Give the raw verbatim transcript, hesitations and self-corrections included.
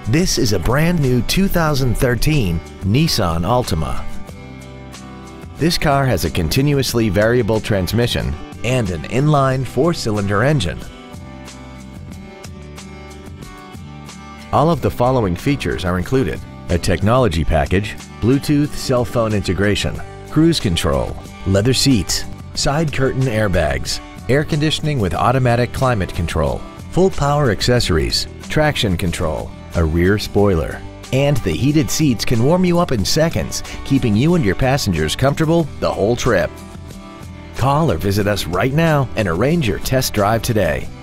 This is a brand new two thousand thirteen Nissan Altima. This car has a continuously variable transmission and an inline four-cylinder engine. All of the following features are included: a technology package, Bluetooth cell phone integration, cruise control, leather seats, side curtain airbags, air conditioning with automatic climate control, full power accessories, traction control, a rear spoiler, and the heated seats can warm you up in seconds, keeping you and your passengers comfortable the whole trip. Call or visit us right now and arrange your test drive today.